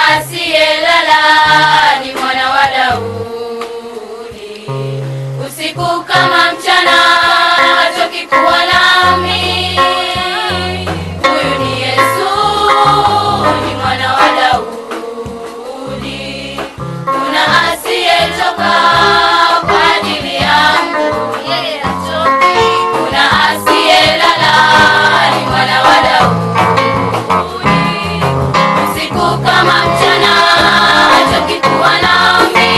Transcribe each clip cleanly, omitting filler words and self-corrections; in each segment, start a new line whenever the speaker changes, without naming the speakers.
asiyelala ni mwana wa Daudi. Usiku kama mchana hachoki kuwa nami. Huyu ni Yesu, ni mwana wa Daudi. Kuna asiyechoka kwa ajili yangu, yeye hachoki. Kuna asiyelala ni mwana wa Daudi. Usiku kama mchana hachoki kuwa nami.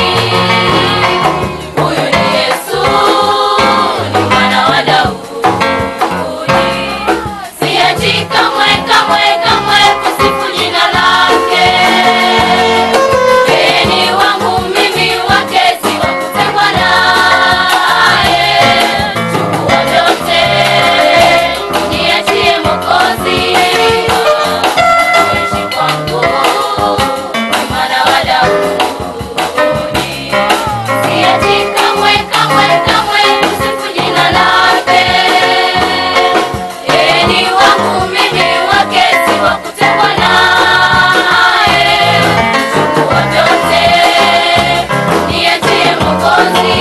Huyu ni Yesu, ni mwana wa Daudi. Siachi kamwe kamwe kamwe kusifu jina lake. Yeye ni wangu mimi, wake si wa kutengwa naye. Chukua vyote niachie Mwokozi. Kuishi kwangu ni mwana wa Daudi. Siachi kamwe kamwe kamwe kusifu jina lake. Yeye ni wangu mimi, wake si wa kutengwa naye. Chukua vyote niachie Mwokozi.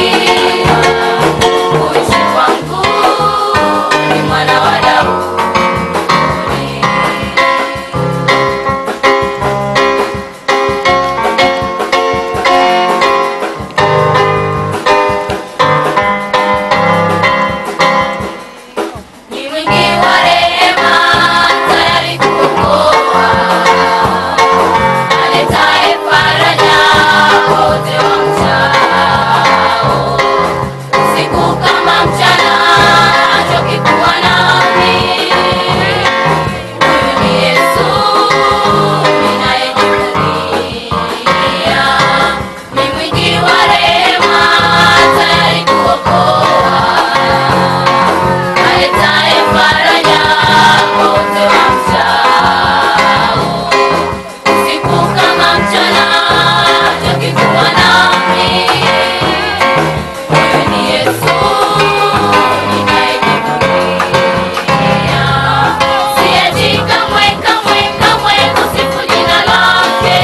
Kuishi kwangu ni mwana wa Daudi. Ni mwingi wa rehema, tayari kuokoa, aletaye faraja wote wamchao. Usiku kama mchana hachoki kuwa nami. Huyu ni Yesu ninayejivunia. Ni mwingi wa rehema, tayari kuokoa, aletaye faraja wote wamchao. Usiku kama mchana hachoki kuwa nami. Huyu ni Yesu ninayejivunia. Siachi kamwe kamwe kamwe kusifu jina lake.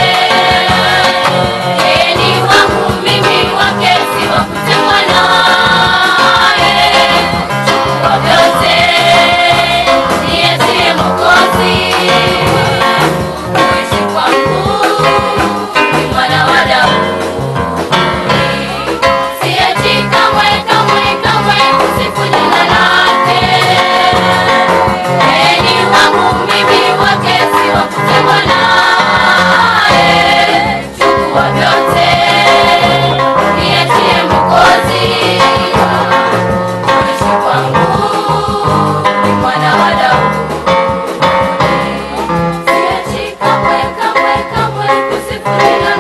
Yeye ni wangu mimi, wake si wa kutengwa naye. Chukua vyote niachie Mwokozi. Kuishi kwangu ni mwana wa Daudi. Siachi kamwe kamwe kamwe kusifu jina lake. Yeye ni wangu mimi, wake si wa kutengwa naye. Chukua vyote niachie Mwokozi. Kuishi kwangu ni mwana wa Daudi. Siachi kamwe kamwe kamwe kusifu jina